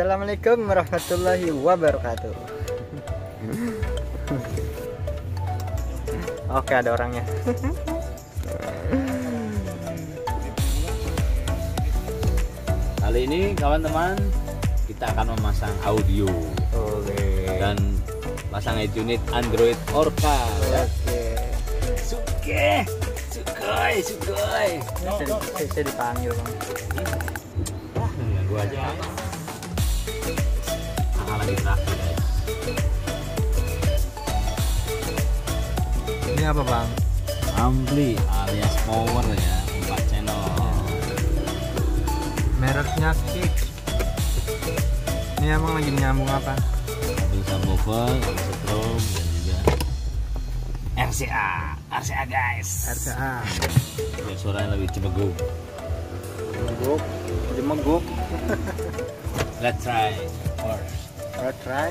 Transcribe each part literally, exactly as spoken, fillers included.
Assalamualaikum warahmatullahi wabarakatuh. Oke, ada orangnya. Kali ini kawan-teman kita akan memasang audio. Oke. Dan pasang unit Android Orca. Oke. Suke, sukoi, sukoi. Saya, saya, saya dipanggil bang. Wah, gua aja. Nah, lagi terakhir guys. Ini apa bang? Ampli alias power ya, empat channel. Mereknya Kick. Ini emang lagi nyambung apa? Ada subwoofer, ada strom dan juga R C A, R C A guys. R C A. Biar suaranya lebih cemeguk. Jemeguk, jemeguk. Let's try first. Let's try.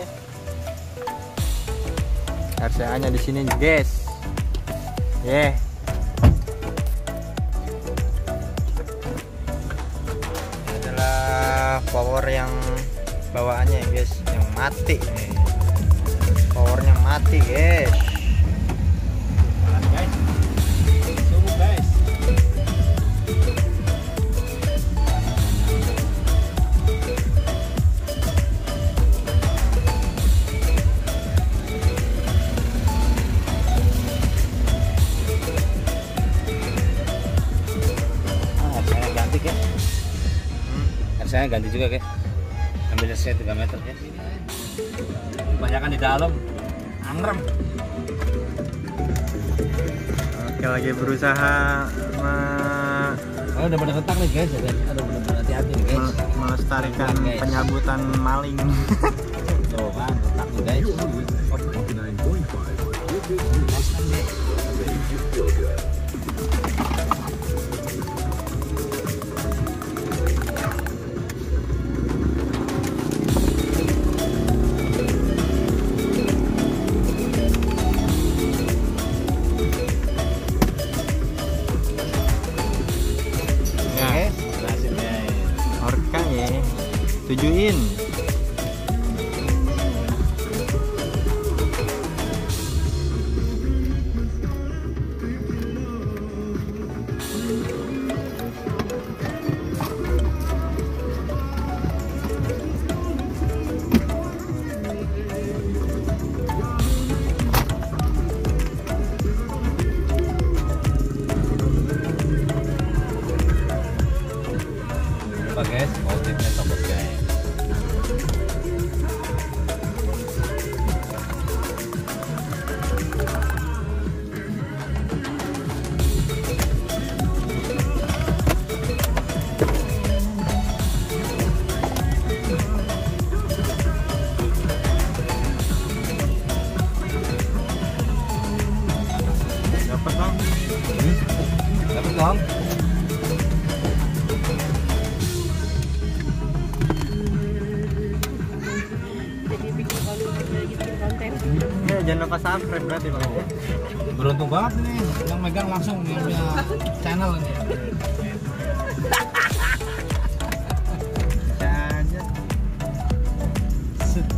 R C A-nya di sini guys. Yeah. Ini adalah power yang bawaannya ya guys, yang mati nih. Powernya mati guys. Guys, subuh guys. Ah, saya ganti guys. Hmm. Saya ganti juga guys. Ambil saya tiga meter guys. Kebanyakan di dalam. Angrem. Oke, lagi berusaha me Oh, udah pada retak nih guys. Ada ada benar-benar hati-hati nih guys. me- melestarikan Guys. penyabutan maling. Tuh kan, retak nih guys. Ya, Berhasil guys. Orca ya. Tujuin. Coba guys, motifnya copot guys. Dapat bang. Dapat dong. Jadi bikin kalau lagi bikin konten. Ya, jangan lupa subscribe berarti bang. Beruntung banget nih yang megang langsung yang punya channel ini. Bisa aja. Set.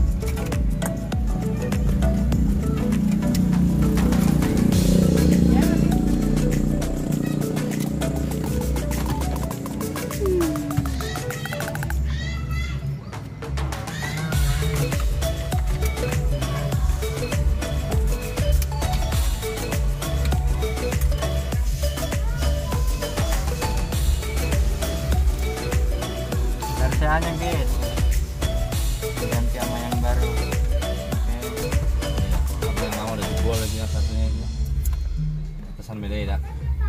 R C A-nya guys. Ganti sama yang baru. Oke. Apa yang mau udah jebol lagi yang satunya itu. Pesan beda ya.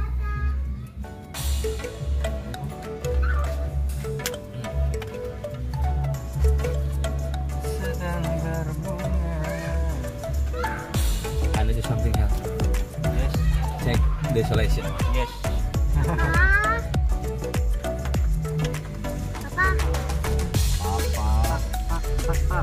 Sedang berbunga. Ada do something else. Yes. Check desolation. Yes. Apa? Apa? Pak, pak, pak.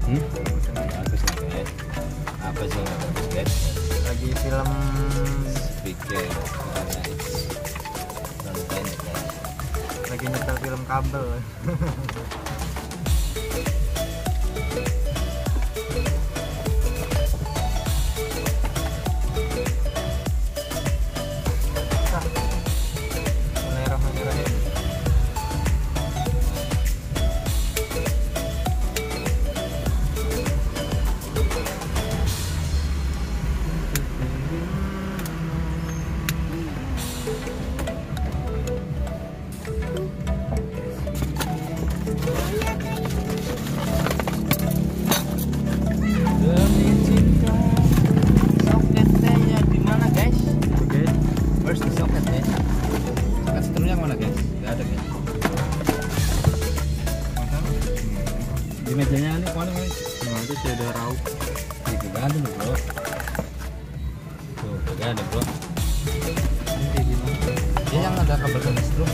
Hmm? Bagus nih guys. Apa sih yang bagus guys? Lagi film Speaker. Bukannya it's nonton guys. lagi nyetel film kabel. Bismillahirrahmanirrahim. Demi cinta. Soketnya di mana guys? Oke. Where's the socket guys? Soket setrumnya kemana guys? Gak ada guys. Di mejanya ini kemana guys? Nah, itu sih ada raup. Itu ganti nih bro. Tuh, gak ada bro. Ini kayak gimana? Dia yang ada kabel ke strum.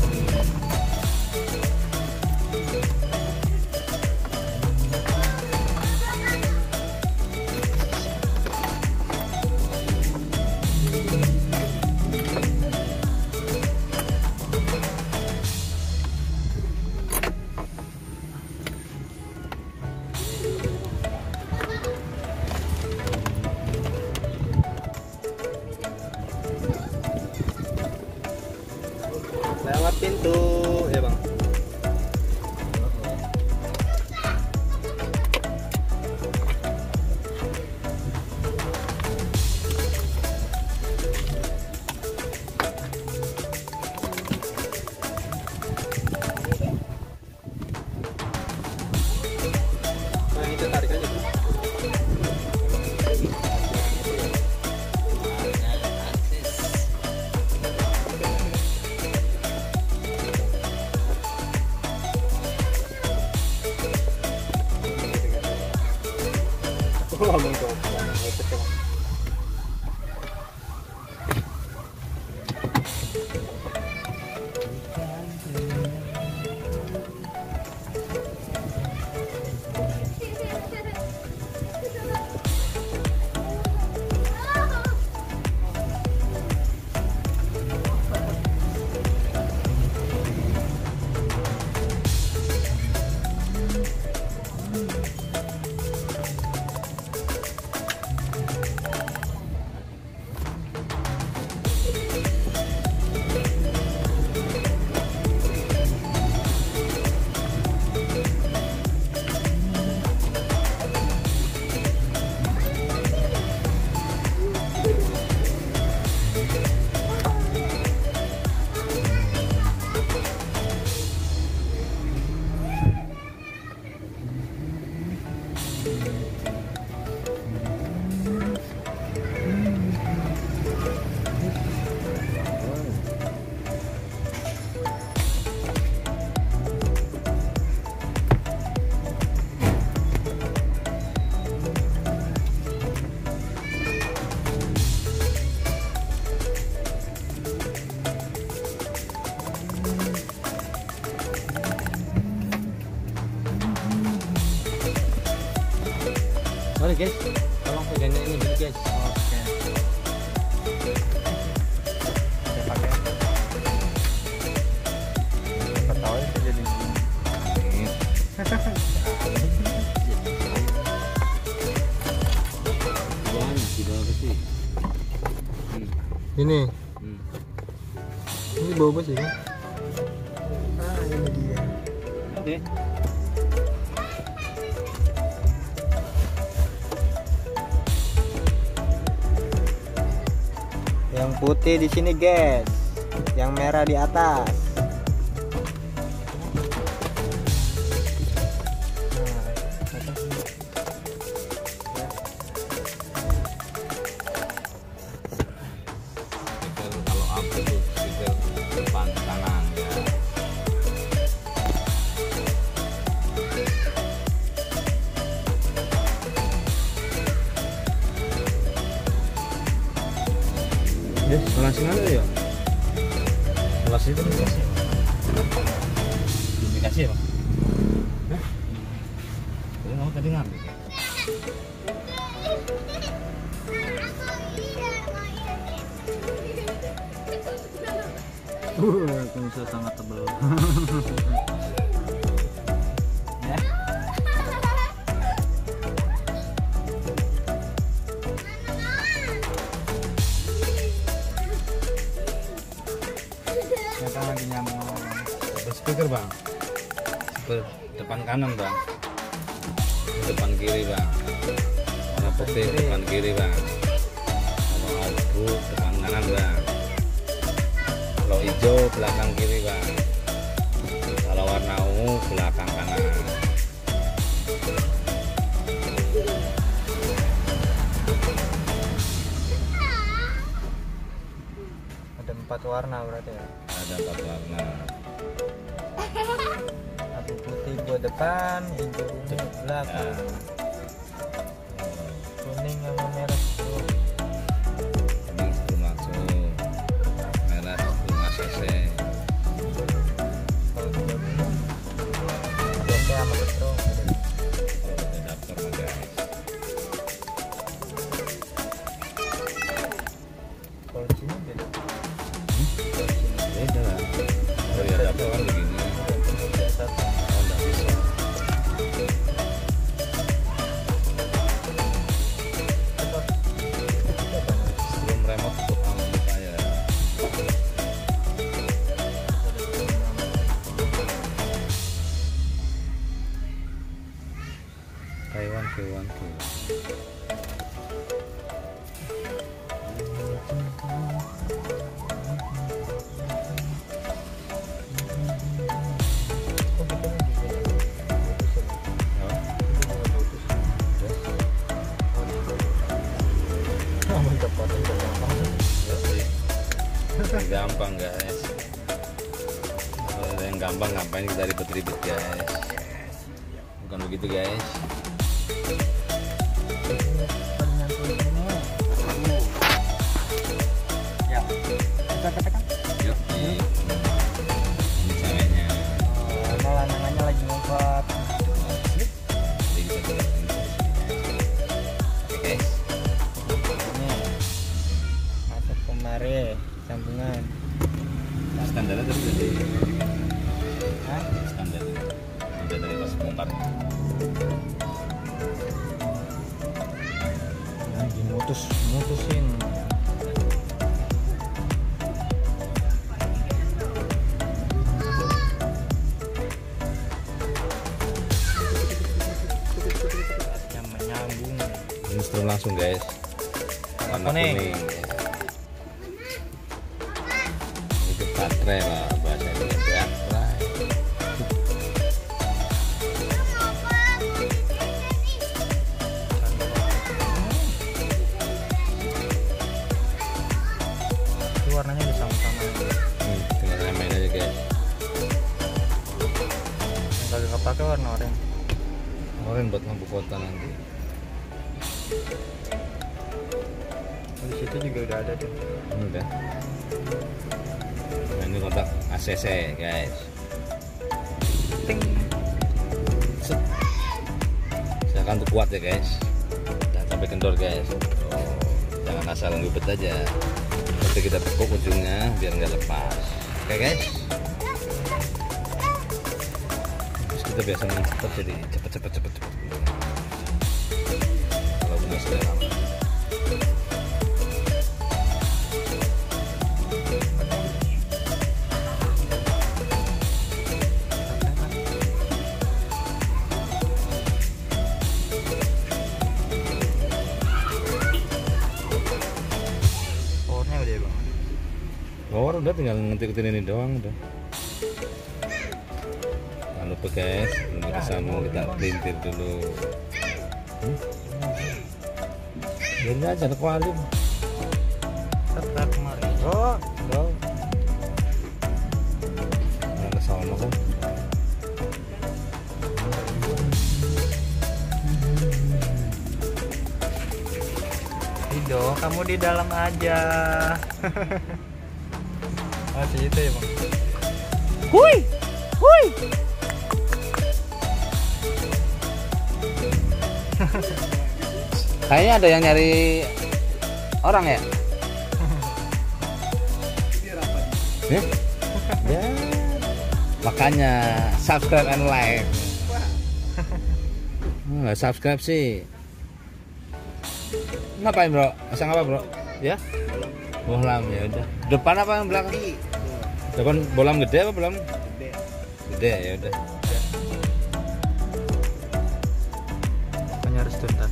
Lewat pintu ya bang. Nah itu tarik aja bang. Ngomong tuh, Mari guys, tolong pegangnya ini dulu guys. oke. Saya pakai. Siapa tahu itu jadi. Banyak di bawah sih. Ini, Hmm. ini bau apa sih kan? Ah ini dia. Oke. Yang putih di sini guys, yang merah di atas. Speaker kalau up itu speaker depan kanan ya. Yes, sebelah sini ada ya? Sebelah sini tuh dikasih. Dikasih ya, Bang? Hah? Boleh nggak? tadi ngambil. Uh, kumisnya sangat tebal. Ya. Kita lagi nyambung sama Bang. Speaker bang. Speaker depan kanan bang. Depan kiri bang. Warna putih kiri. depan kiri bang. Kalau abu depan kanan bang. Kalau hijau belakang kiri bang. Kalau warna ungu belakang kanan. Ada empat warna berarti ya. Ada empat warna. Abu putih buat depan, hijau ungu belakang, kuning sama merah itu. Kuning sebelum masuk, merah sebelum A C C. Kalau tidak bunga, biasanya sama betul. Kalau ada daftar mah guys. Kalau sini beda. Beda lah. Kalau ya daftar kan begini. Biasa. Oh, enggak bisa. Sebelum remote tutup sama muka ya. Taiwan Taiwan Taiwan. Gampang guys. Kalau ada yang gampang ngapain kita ribet-ribet guys. Bukan begitu guys. Ya, kita katakan. Yuk, ini ceweknya. Oh, malah namanya lagi ngumpat. Jadi kita coba ini di sini. Oke guys. Ini masuk kemari sambungan. Standarnya terus jadi Hah? standar. Udah dari pas bongkar. Lagi mutus mutusin. Yang menyambung. Ini setelah langsung guys. Warna kuning. kuning. Itu baterai lah bahasa ini baterai. Itu warnanya udah sama-sama. Hmm, tinggal remain aja guys. Yang kagak kepake warna oranye. Kemarin buat lampu kota nanti. Di situ juga udah ada tuh. Ini udah. Nah, ini kotak A C C guys. Ting. Set. Silakan tuh kuat ya guys. Jangan sampai kendor guys. Oh, jangan asal ngubet aja. Nanti kita tekuk ujungnya biar nggak lepas. Oke guys. Terus kita biasa main cepet jadi cepet cepet cepet cepet. Kalau benar sudah lama. Powernya udah bang. Power udah tinggal ngetik-ngetik ini doang udah. Jangan lupa guys, belum kita sambung kita pelintir dulu. Hmm? Biarin aja ada kuali. Tetap kemari. Oh, Go. Nah, ke sono kan. Ido, kamu di dalam aja. Masih itu ya bang. Hui, hui. Kayaknya ada yang nyari orang ya? Ya? Ya. Makanya subscribe and like. Nggak subscribe sih. Ngapain bro? Asal apa bro? Ya? Bolam ya udah. Depan apa yang belakang? Depan bolam gede apa bolam? Gede. Gede ya udah. Makanya harus tuntas.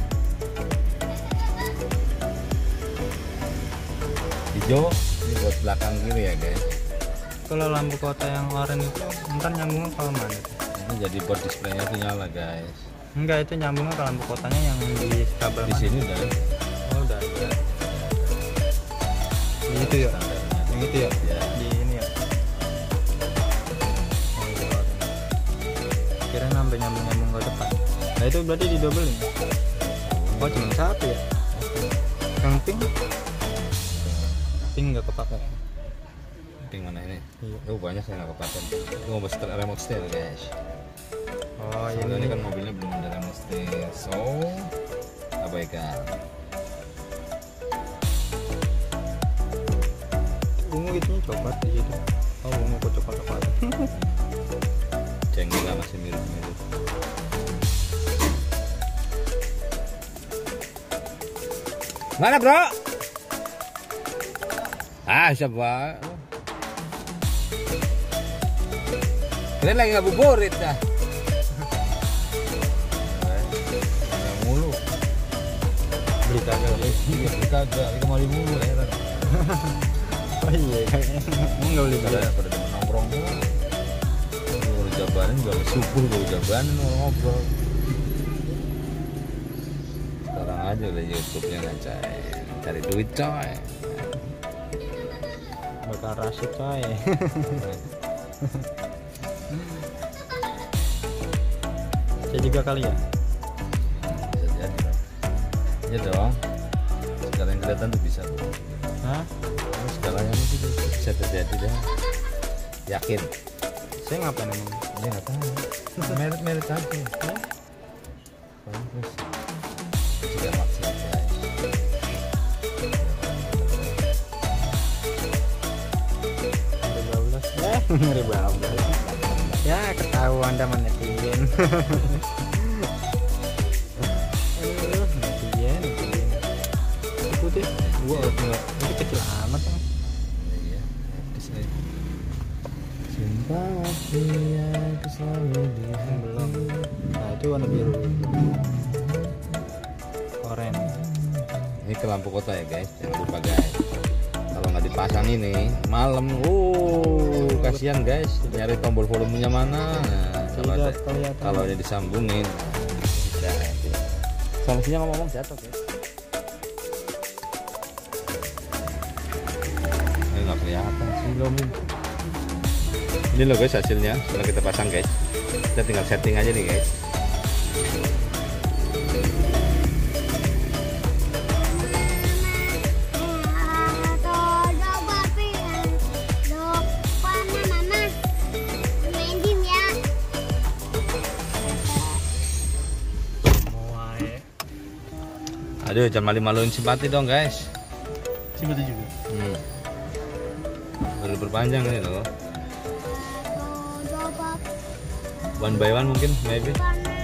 Hijau ini buat belakang kiri ya guys. Kalau lampu kota yang oranye itu ntar nyambungnya ke mana? Ini jadi buat displaynya tuh nyala guys. Enggak, itu nyambungnya ke lampu kotanya yang di kabel Di mana? sini udah. Oh udah ada. Yang itu ya? Standarnya. Yang itu ya? Ya. Di ini ya? Oh iya. Kira sampai nyambung-nyambung ke depan. Nah itu berarti didobelin. Oh cuma satu ya? Yang pink? Pink nggak kepake. Pink mana ini? Iya. Oh banyak yang nggak kepaten. Itu mau setel remote steer guys. Oh Soalnya ini ini kan mobilnya belum ada remote steer, so abaikan. ungu gitu coklat di situ. Oh ungu kok coklat-coklat. Cengeng lah masih mirip-mirip. Mana bro? Ah siapa? Kalian lagi ngabuburit dah. Yang mulu. Beli kagak beli. Iya, beli kagak, ini kemari mulu heran. Oh iya kayaknya. Mau nggak beli Pada kagak? pada demen nongkrong tuh. Kalau jabanin juga bersyukur kalau jabanin orang ngobrol. Sekarang aja udah YouTube-nya ngacai. Cari duit coy. Bakal rasit coy. Saya juga kali ya. Bisa jadi dong. Iya dong. Segala yang kelihatan tuh bisa. Hah? Segalanya itu bisa terjadi dah. Yakin? Saya ngapain emang? Dia nggak tahu. Merit-merit aja. Ya. Bagus. Sudah maksimal guys. Ada bablas. Eh, ngeri bablas. Ya ketahuan dah netizen. Aduh, netizen, netizen. Itu putih. Gua enggak. Ini kecil amat kan. Iya. Di sini. Cinta dia selalu di Belum. Nah, itu warna biru. Oren. Ini ke lampu kota ya guys, jangan lupa guys. Kalau nggak dipasang ini malam, uh kasihan guys, nyari tombol volumenya mana. Nah, kalau Tidak ada, kelihatan. kalau ada disambungin, bisa. Solusinya ngomong jatuh guys. Ini nggak kelihatan sih belum. Ini loh guys hasilnya setelah kita pasang guys. Kita tinggal setting aja nih guys. Aduh, jangan malu-maluin simpati dong guys. Simpati juga. Hmm. Baru berpanjang ini loh. One by one mungkin, maybe.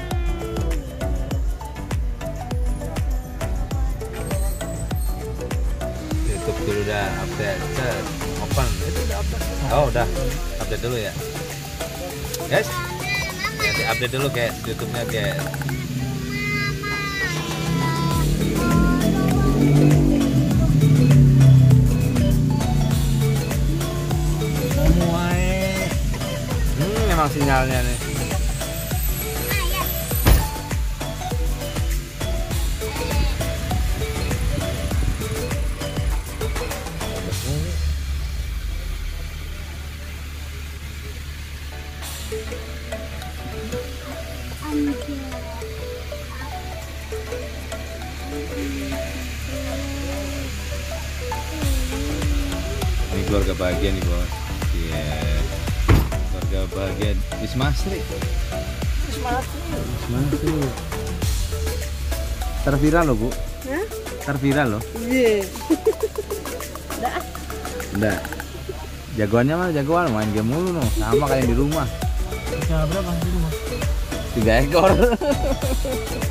YouTube dulu dah, update, set, open. Itu udah update. Oh udah, update dulu ya. Guys, nanti update dulu guys, YouTube-nya guys. Hmm, memang sinyalnya nih. Ini keluarga bahagia nih bos. Iya. Keluarga bahagia Wismasri. Wismasri. Wismasri. Terviral loh bu, Hah? terviral loh. Iya. Dah. Enggak. Jagoannya mana jagoan main game mulu no, sama kayak di rumah. Bisa berapa di rumah? Tiga ekor.